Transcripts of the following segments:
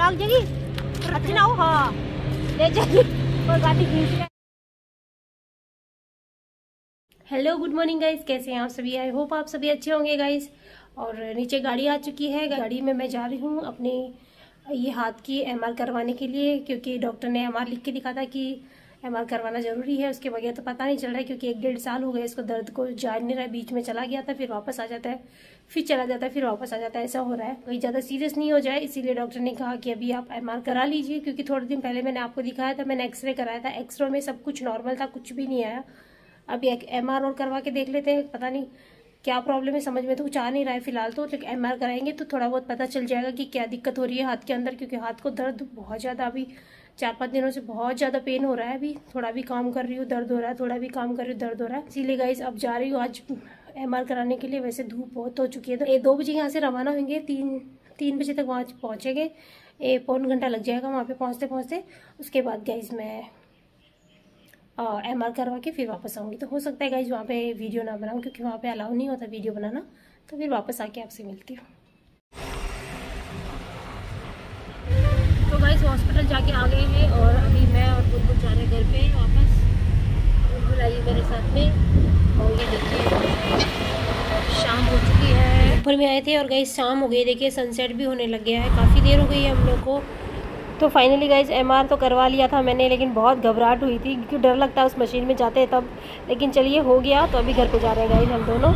भाग जाएगी, अच्छी ना हो। हाँ ले जाएगी और गाड़ी खींच के। हेलो गुड मॉर्निंग गाइस, कैसे हैं आप सभी? आई होप आप सभी अच्छे होंगे गाइस। और नीचे गाड़ी आ चुकी है, गाड़ी में मैं जा रही हूँ अपने ये हाथ की एमआर करवाने के लिए, क्योंकि डॉक्टर ने एमआर लिख के लिखा था कि एमआर करवाना जरूरी है। उसके बगैर तो पता नहीं चल रहा है, क्योंकि 1-1.5 साल हो गए इसको दर्द को, जा नहीं रहा है। बीच में चला गया था, फिर वापस आ जाता है, फिर चला जाता है, फिर वापस आ जाता है, ऐसा हो रहा है। कहीं ज़्यादा सीरियस नहीं हो जाए, इसीलिए डॉक्टर ने कहा कि अभी आप एमआर करा लीजिए। क्योंकि थोड़े दिन पहले मैंने आपको दिखाया था, मैंने एक्सरे कराया था, एक्सरे में सब कुछ नॉर्मल था, कुछ भी नहीं आया। अभी एक एमआर और करवा के देख लेते हैं, पता नहीं क्या प्रॉब्लम है, समझ में तो कुछ आ नहीं रहा है फिलहाल तो। लेकिन एमआर कराएंगे तो थोड़ा बहुत पता चल जाएगा कि क्या दिक्कत हो रही है हाथ के अंदर। क्योंकि हाथ को दर्द बहुत ज़्यादा, अभी 4-5 दिनों से बहुत ज़्यादा पेन हो रहा है। अभी थोड़ा भी काम कर रही हूँ दर्द हो रहा है, थोड़ा भी काम कर रही हूँ दर्द हो रहा है। इसीलिए गाइस अब जा रही हूँ आज एमआर कराने के लिए। वैसे धूप बहुत हो चुकी है, तो 2 बजे यहाँ से रवाना होंगे, 3 बजे तक वहाँ पहुँचेंगे। 1 घंटा लग जाएगा वहाँ पे पहुँचते पहुँचते। उसके बाद गाइस मैं एमआर करवा के फिर वापस आऊँगी। तो हो सकता है गाइज वहाँ पे वीडियो ना बनाऊँ, क्योंकि वहाँ पे अलाउ नहीं होता वीडियो बनाना। तो फिर वापस आके आपसे मिलती हूँ। तो गाइज हॉस्पिटल जाके आ गए हैं और अभी मैं और बुलबुल जा रहे हैं घर पे वापस। बुलबुल आई मेरे साथ में और ये देखिए शाम हो चुकी है। ऊपर में आए थे और गाइज शाम हो गई, देखिए सनसेट भी होने लग गया है। काफ़ी देर हो गई है हम लोग को। तो फाइनली गाइज एमआर तो करवा लिया था मैंने, लेकिन बहुत घबराहट हुई थी क्योंकि डर लगता है उस मशीन में जाते हैं तब। लेकिन चलिए हो गया, तो अभी घर पे जा रहे हैं गाइज हम दोनों।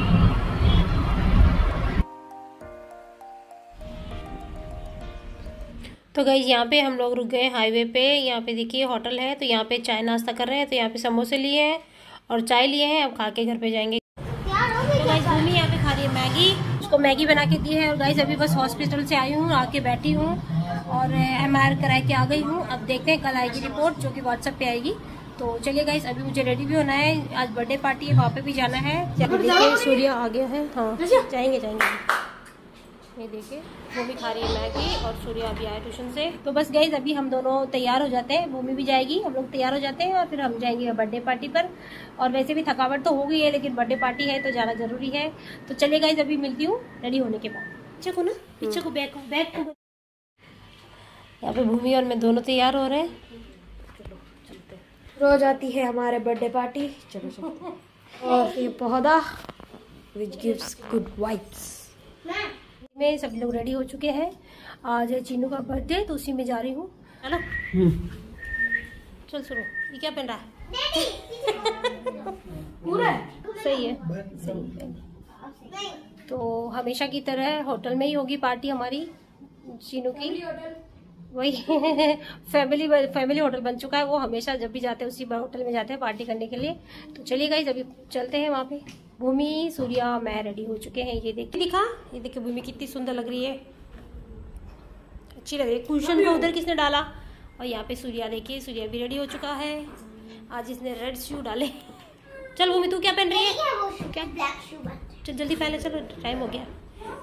तो गाइज यहाँ पे हम लोग रुक गए हाईवे पे। यहाँ पे देखिए होटल है, तो यहाँ पे चाय नाश्ता कर रहे हैं। तो यहाँ पे समोसे लिए हैं और चाय लिए हैं, अब खा के घर पे जाएंगे। तो गाइज भूमि यहाँ पे खा रही है मैगी, उसको मैगी बना के दी है। और गाइज अभी बस हॉस्पिटल से आई हूँ, आके बैठी हूँ और एमआर करा के आ गई हूँ। अब देखते हैं, कल आएगी रिपोर्ट जो कि व्हाट्सएप पे आएगी। तो चलिए गाइस अभी मुझे रेडी भी होना है, आज बर्थडे पार्टी है, वहाँ पे भी जाना है। देखिए सूर्य आ गया है। हाँ जाएंगे। ये देखिए भूमि खा रही है मैगी और सूर्य अभी आया ट्यूशन से। तो बस गाइस अभी हम दोनों तैयार हो जाते हैं, भूमि भी जाएगी, हम लोग तैयार हो जाते हैं और फिर हम जाएंगे बर्थडे पार्टी पर। और वैसे भी थकावट तो हो गई है, लेकिन बर्थडे पार्टी है तो जाना जरूरी है। तो चलिए गाइस अभी मिलती हूँ रेडी होने के बाद। पीछे को बैग को यहाँ पे भूमि और मैं दोनों तैयार हो रहे हैं। चलो चलते हैं। रोज आती है हमारे बर्थडे पार्टी, चलो चलते हैं। और ये पौधा विच गिव्स गुड वाइब्स। में सब लोग रेडी हो चुके हैं, आज है चीनू का बर्थडे, तो उसी में जा रही हूँ। चलो चल सुनो, ये क्या पहन रहा है? पूरा सही है, सही है। तो हमेशा की तरह होटल में ही होगी पार्टी हमारी चीनू की। वही फैमिली होटल बन चुका है वो, हमेशा जब भी जाते हैं उसी होटल में जाते हैं पार्टी करने के लिए। तो चलिए गाइस अभी चलते हैं वहाँ पे। भूमि सूर्या मैं रेडी हो चुके हैं। ये देखिए भूमि कितनी सुंदर लग रही है, अच्छी लग रही है। कुशन को उधर किसने डाला? और यहाँ पे सूर्या देखिए, सूर्या भी रेडी हो चुका है। आज इसने रेड शू डाले। चल भूमि तू क्या पहन रही है? क्या ब्लैक शू? चल जल्दी पहले, चलो टाइम हो गया।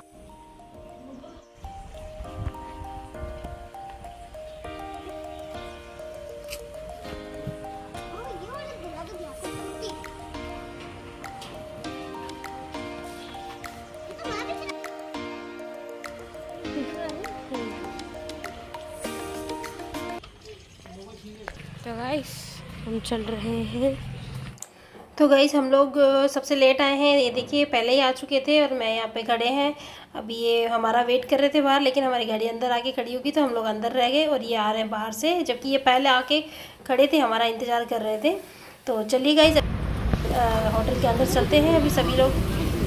तो गाइस हम चल रहे हैं। तो गाइस हम लोग सबसे लेट आए हैं, ये देखिए पहले ही आ चुके थे और मैं यहाँ पे खड़े हैं। अभी ये हमारा वेट कर रहे थे बाहर, लेकिन हमारी गाड़ी अंदर आके खड़ी होगी तो हम लोग अंदर रह गए और ये आ रहे हैं बाहर से, जबकि ये पहले आके खड़े थे, हमारा इंतज़ार कर रहे थे। तो चलिए गाइस होटल के अंदर चलते हैं अभी सभी लोग।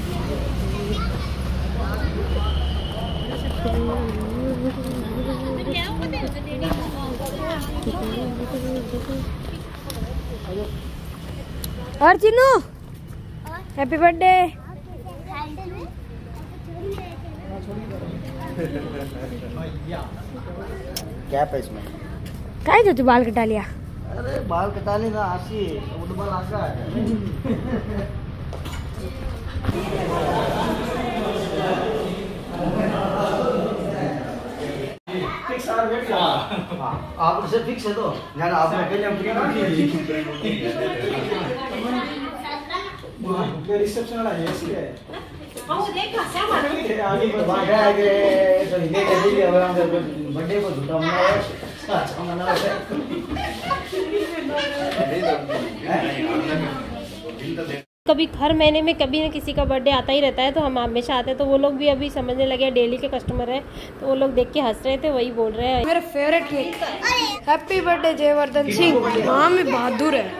और चिन्नू हैप्पी बर्थडे। क्या है इसमें? क्या है तू बाल कटा लिया? अरे बाल कटा लेना आशी उठबल आका है। आप उसे फिक्स है तो जाना आप अकेले रिसेप्शन वाला है ऐसी है वो देख कैसे मारो आगे भागा आगे तो इन्हें कैसे लिया हुआ हम बर्थडे को झूठा मनाया अच्छा मनाया है कभी हर महीने में कभी ना किसी का बर्थडे आता ही रहता है, तो हम हमेशा आते हैं। तो वो लोग भी अभी समझने लगे डेली के कस्टमर हैं, तो वो लोग देख के हंस रहे थे, वही बोल रहे हैं मेरा favourite cake. Happy birthday Jayvardhan Singh. हाँ मैं बहादुर है।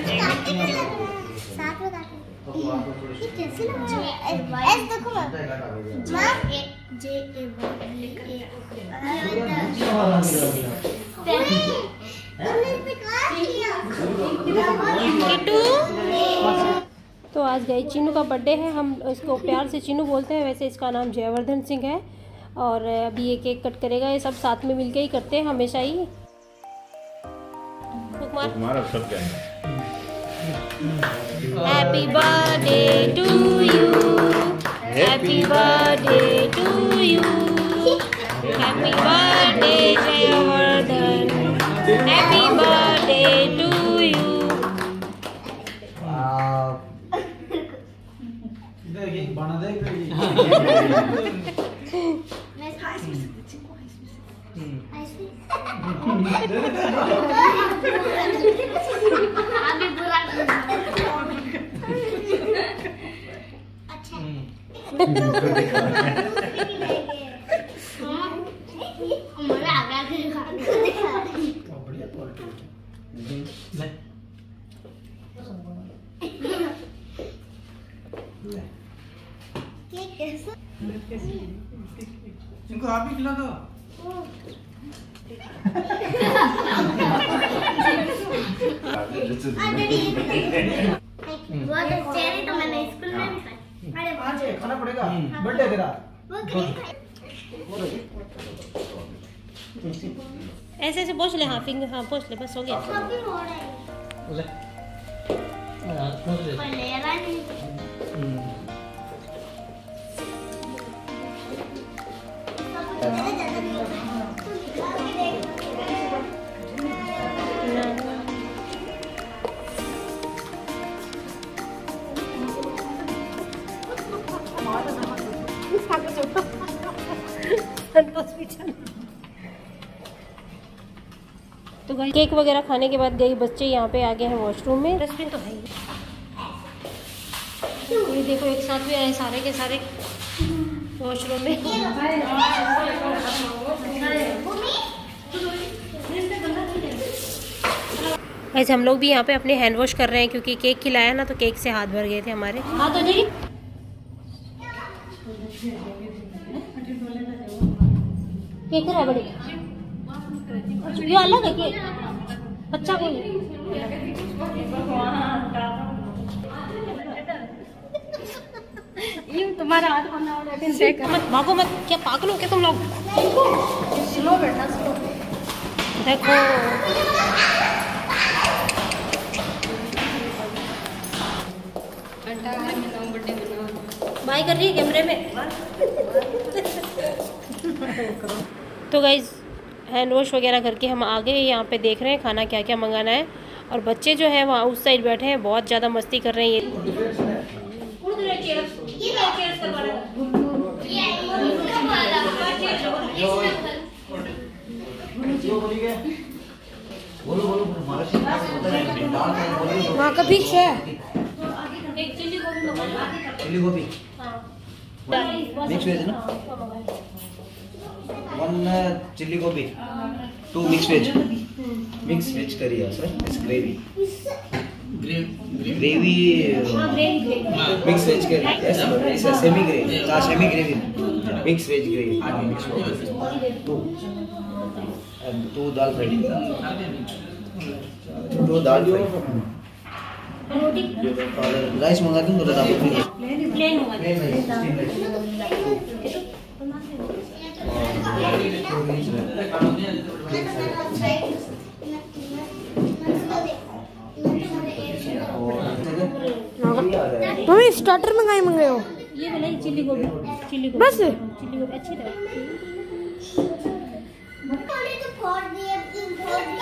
तो आज गई चीनू का बर्थडे है, हम इसको प्यार से चीनू बोलते हैं, वैसे इसका नाम जयवर्धन सिंह है। और अभी ये केक कट करेगा, ये सब साथ में मिलके ही करते हैं हमेशा ही। तुम्हारा सब क्या है? Happy birthday to you, happy birthday to you, happy birthday Jayvardhan, happy birthday to you. बना दे इनको आप ही खिला दो। तो मैंने स्कूल में भी खाई। आज खाना पड़ेगा बर्थडे तेरा। ऐसे ऐसे पोंछ ले, हाँ फिंगर, हाँ पोंछ ले, बस हो गया। तो भाई केक वगैरह खाने के बाद गई बच्चे यहाँ पे आ गए हैं वॉशरूम में। डस्टबिन तो है ही, ये देखो एक साथ भी आए सारे के सारे वॉशरूम में। ऐसे हम लोग भी यहाँ पे अपने हैंड वॉश कर रहे हैं, क्योंकि केक खिलाया ना, तो केक से हाथ भर गए थे हमारे। हाँ तो जी केक है बड़ी, ये अलग है केक, अच्छा कोई ये तुम्हारा हाथ बना हो रहा है। मत भागो मत, क्या पागल हो क्या तुम लोग? स्लो बेटा स्लो। देखो बाय कर रही है कैमरे में। तो गाइज हैंड वॉश वगैरह करके हम आ गए, यहाँ पे देख रहे हैं खाना क्या क्या मंगाना है। और बच्चे जो है वहाँ उस साइड बैठे हैं, बहुत ज़्यादा मस्ती कर रहे हैं वहाँ का फिक्स है। चिल्ली गोभी मिक्स वेज ना, 1 चिल्ली गोभी, 2 मिक्स वेज करी है sir, it's gravy mix veg curry, yes it's a semi gravy mix veg gravy, 2 दाल फ्राई, 2 दाल फ्राई और राइस मंगा दूं, 2 दाल फ्राई प्लेन होगा। मम्मी स्टार्टर मंगाए हो? ये वाला ही चिल्ली गोभी बस चिल्ली गोभी अच्छी लगी।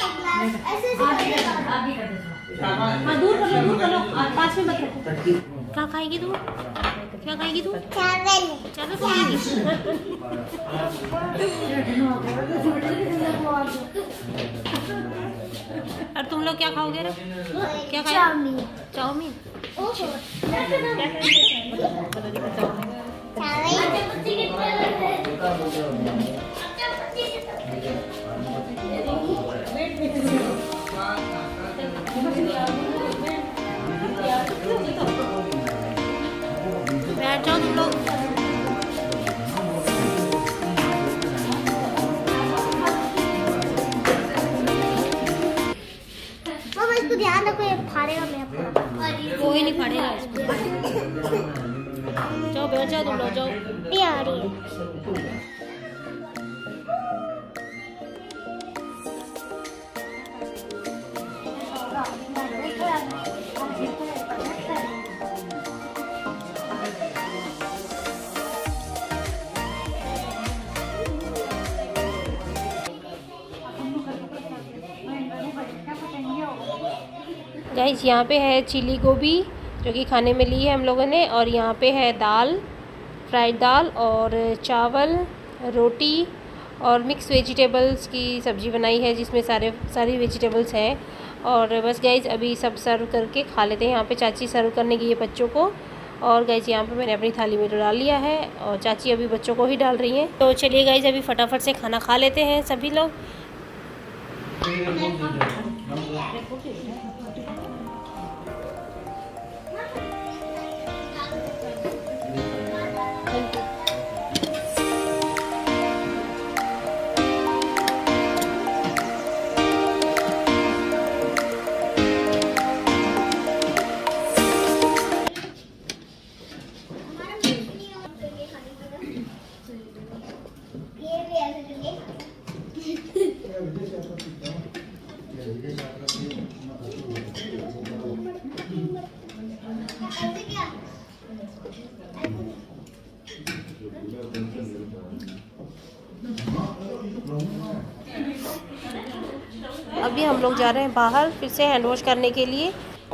हाँ दूर कर लो, 5 में मत रखो। क्या खाएगी तू? क्या खाएगी तू? चावल खाएगी। और तुम लोग क्या खाओगे? क्या खाएगी? चाउमीन। बैठ जाओ तुम लोग। इसको ध्यान रखो, ये फाड़ेगा मैं आपको। कोई नहीं फाड़ेगा इसको। जाओ बैठ जाओ तुम लोग, जाओ। ये आ रही है। गाइस यहाँ पे है चिली गोभी जो कि खाने में ली है हम लोगों ने, और यहाँ पे है दाल, फ्राइड दाल और चावल, रोटी और मिक्स वेजिटेबल्स की सब्ज़ी बनाई है जिसमें सारी वेजिटेबल्स हैं। और बस गाइस अभी सब सर्व करके खा लेते हैं। यहाँ पे चाची सर्व करने की है बच्चों को, और गाइस यहाँ पे मैंने अपनी थाली में डाल लिया है और चाची अभी बच्चों को ही डाल रही हैं। तो चलिए गाइस अभी फटाफट से खाना खा लेते हैं सभी लोग। अभी हम लोग जा रहे हैं बाहर फिर से हैंड वॉश करने के लिए।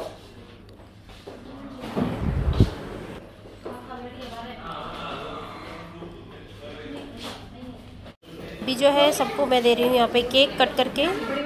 अभी जो है सबको मैं दे रही हूँ यहाँ पे केक कट करके।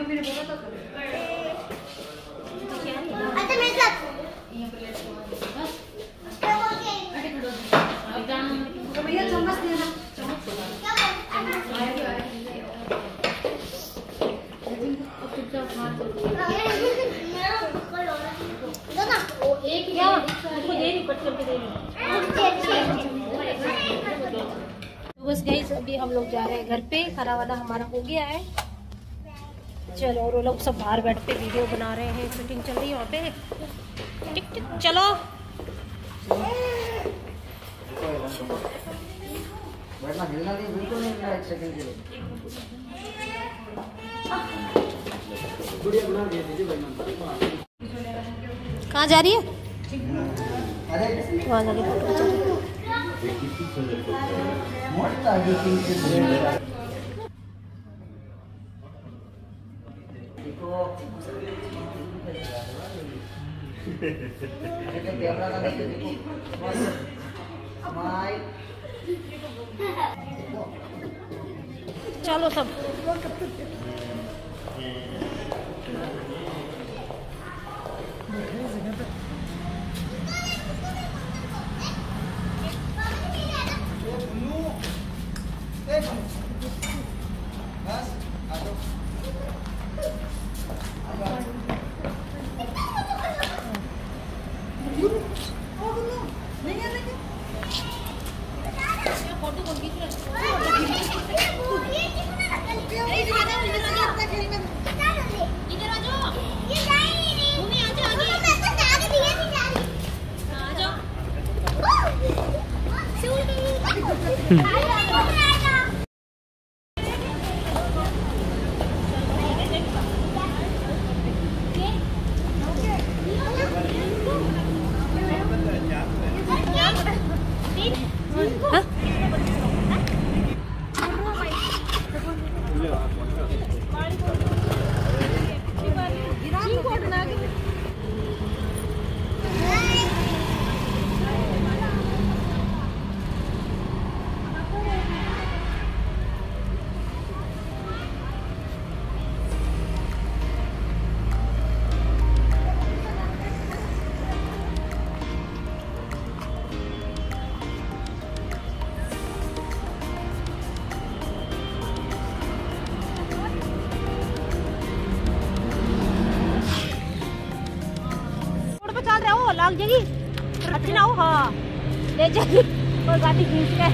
बस गाइस अभी हम लोग जा रहे हैं घर पे, खाना वाना हमारा हो गया है। चलो, और वो लोग सब बाहर बैठ के वीडियो बना रहे हैं, शूटिंग चल रही है वहाँ पे। टिक टिक चलो बैठना हिलना नहीं, बिल्कुल नहीं मिला एक सेकंड के लिए। गुड़िया बना दीजिए बैठना। कहाँ जा रही है? अरे वहाँ जाके फोटो खींचा रही है। चलो सब लाग जाएगी अच्छी ना हो। हाँ ले जाएगी और गाड़ी खींच के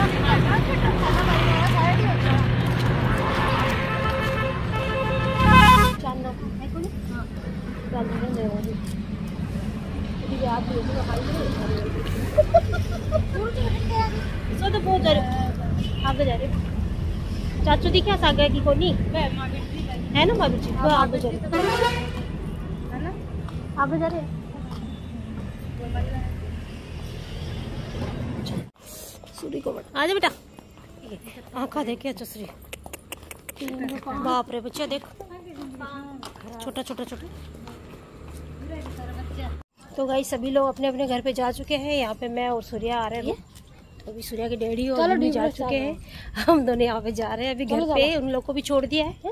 तो बहुत जा रहे आगे जा रहे चाचू दी क्या सागा की कोनी है ना भाभी जी वो आगे जा रहे आगे जा रहे सूरी को आ जा बेटा आँखा देखे चुसरी बाप रे बच्चा देख छोटा छोटा छोटा। तो गाइस सभी लोग अपने अपने घर पे जा चुके हैं। यहाँ पे मैं और सूर्या आ रहे हैं। तो अभी सूर्या की डैडी और मम्मी जा चुके हैं, हम दोनों यहाँ पे जा रहे हैं अभी घर पे। उन लोग को भी छोड़ दिया है।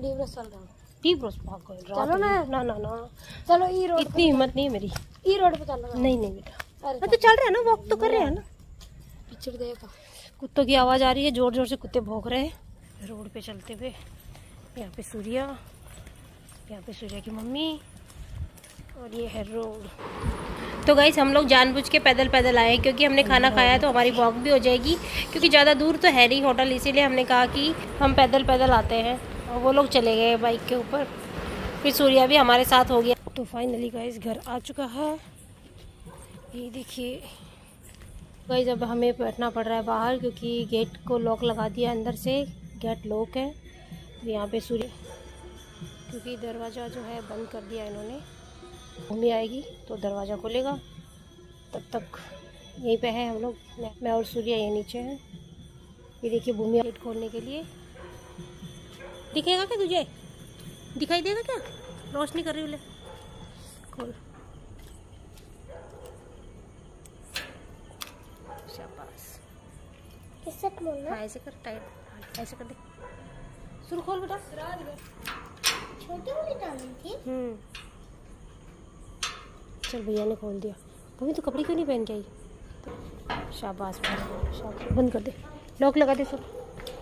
चलो ना ना ना चलो ई रोड इतनी हिम्मत नहीं है मेरी ई रोड पे चलो। नहीं नहीं बेटा तो चल रहे हैं ना वॉक तो कर रहे हैं ना। पिक्चर देखा कुत्तों की आवाज आ रही है जोर जोर से कुत्ते भौंक रहे हैं रोड पे चलते हुए। यहाँ पे सूर्या यहाँ पे सूर्या की मम्मी और ये है रोड। तो गाइस हम लोग जानबूझ के पैदल पैदल आए क्योंकि हमने खाना खाया तो हमारी वॉक भी हो जाएगी क्योंकि ज़्यादा दूर तो है नहीं होटल, इसीलिए हमने कहा कि हम पैदल पैदल आते हैं। और वो लोग चले गए बाइक के ऊपर, फिर सूर्या भी हमारे साथ हो गया। तो फाइनली गाइस घर आ चुका है। ये देखिए गाइस अब हमें बैठना पड़ रहा है बाहर क्योंकि गेट को लॉक लगा दिया अंदर से, गेट लॉक है। यहाँ पे सूर्य क्योंकि दरवाज़ा जो है बंद कर दिया इन्होंने, भूमि आएगी तो दरवाज़ा खुलेगा, तब तक यहीं पे है हम लोग। मैं और सूर्या ये नीचे हैं। ये देखिए भूमि गेट खोलने के लिए। दिखेगा क्या तुझे? दिखाई देगा क्या? रोशनी कर रही हूँ ले खोल। शाबाश किससे खोलना? हाँ ऐसे कर टाइट ऐसे कर दे। शुरू खोल बेटा। छोटी वाली डालनी थी। चल भैया ने खोल दिया। भूमि तो कपड़े क्यों नहीं पहन के आई? शाबाश शाबाश बंद कर दे, लॉक लगा दे सब।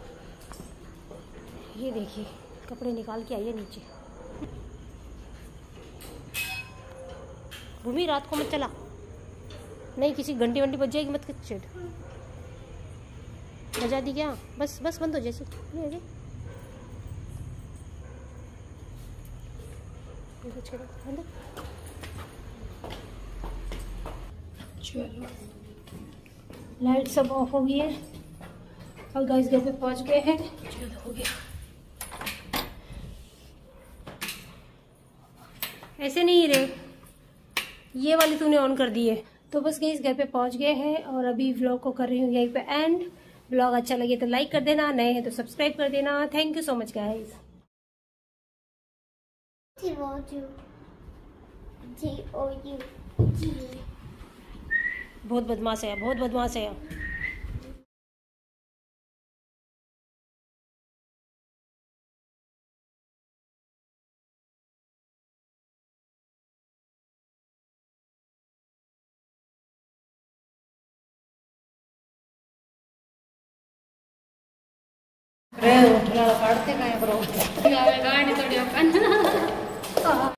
ये देखिए कपड़े निकाल के आइए नीचे। भूमि रात को मत चला, नहीं किसी घंटी वंटी बज जाएगी मत कर चिड़। बजा दी क्या? बस बस बंद हो जैसे चलो लाइट सब ऑफ हो गई है और गाइस घर पे पहुंच गए हैं। चलो हो गया। ऐसे नहीं रे, ये वाली तूने ऑन कर दी है। तो बस गाइस घर पे पहुंच गए हैं और अभी व्लॉग को कर रही हूँ यहीं पे एंड। व्लॉग अच्छा लगे तो लाइक कर देना, नए हैं तो सब्सक्राइब कर देना। Thank you so much guys. बहुत बदमाश है, बहुत बदमाश है। काढते काय बरोबर गाडी थोडी